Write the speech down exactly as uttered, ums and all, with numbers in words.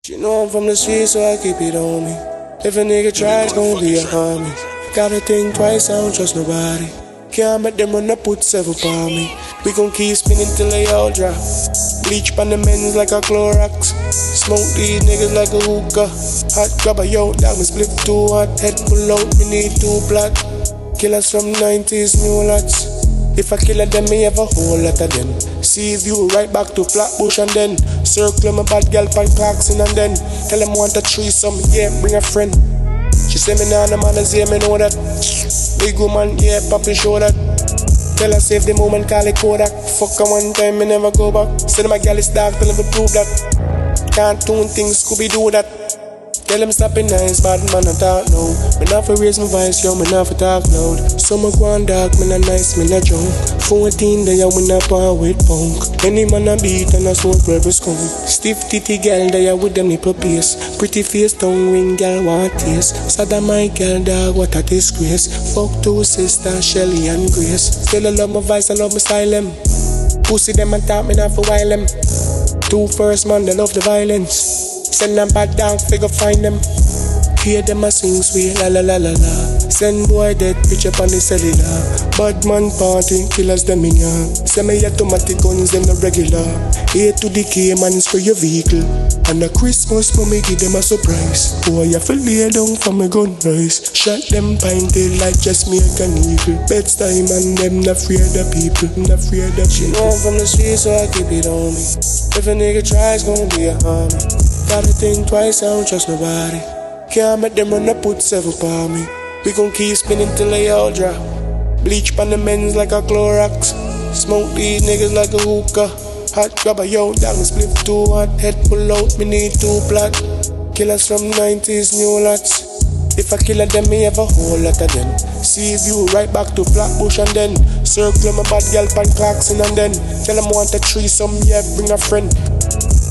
She know I'm from the street, so I keep it on me. If a nigga try, it's gon' be a harm me. Gotta think twice, I don't trust nobody. Can't make them run up, put seven on me. We gon' keep spinning till they all drop. Bleach pan the men's like a Clorox. Smoke these niggas like a hookah. Hot grabber, yo, dog me split too hot. Head pull out, me need two black. Killers from nineties, new lots. If I kill them, me have a whole lot of them. See view right back to Flatbush and then circle my bad girl pan Clarkson and then tell them want a threesome, yeah, bring a friend. She say me nah, the man is here, me know that. Big woman, yeah, poppin' show that. Tell her save the moment, call it Kodak. Fuck her one time, me never go back. Say my girl is dark, tell them to prove that. Cartoon things, Scooby-Doo that. Tell them stop it nice, bad man I talk now. Me not for raise my voice, yo, me not for talk loud. So me go on dark, me not nice, me not drunk. Fourteen day, we not power with punk. Any man a beat and a smoke purpose come. Stiff titty girl, they are with them nipple pace. Pretty face, tongue ring, girl want taste. Sada my girl, dog, what a disgrace. Fuck two sisters, Shelly and Grace. Still I love my voice, I love my style them. Pussy them and talk me not for while them. Two first man, they love the violence. Send them back down, figure find them. Hear them a sing sweet la la la la la. Send boy dead bitch up on the cellular. Bad man party, killers them in ya. Send me automatic guns, them the regular. A to the K man is for your vehicle. And a Christmas for me give them a surprise. Boy I feel lay down for my gun rise. Shot them pinted like just me an eagle. Beds time and them not afraid of people. Not afraid of people. She know I'm from the street so I keep it on me. If a nigga tries gon' be a harm. Gotta think twice, I don't trust nobody. Can't make them run up, put seven on me. We gon' keep spinning till they all drop. Bleach pan the men's like a Clorox. Smoke these niggas like a hookah. Hot grabber, yo, dog me split too hot. Head pull out, me need two black. Killers from nineties, new lots. If I kill them, me have a whole lot of them. See view right back to Flatbush and then circle my bad girl pan Clarkson and then tell them want a threesome, yeah, bring a friend.